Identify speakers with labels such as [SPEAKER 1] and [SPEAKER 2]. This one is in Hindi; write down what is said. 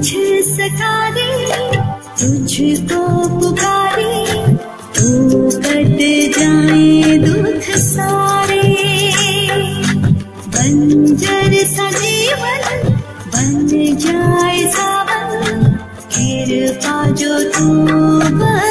[SPEAKER 1] सका दे तुझको पुकारे तो कट जाए दुख सारे। बंजर सा जीवन बन जाए सावन, कृपा जो तू